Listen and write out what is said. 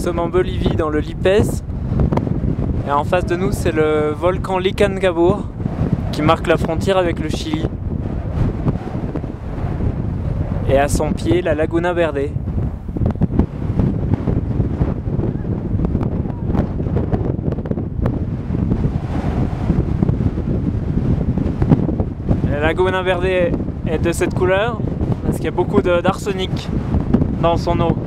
sommes en Bolivie, dans le Lipès. Et en face de nous, c'est le volcan Licancabur qui marque la frontière avec le Chili. Et à son pied, la Laguna Verde. La Laguna Verde est de cette couleur parce qu'il y a beaucoup d'arsenic dans son eau.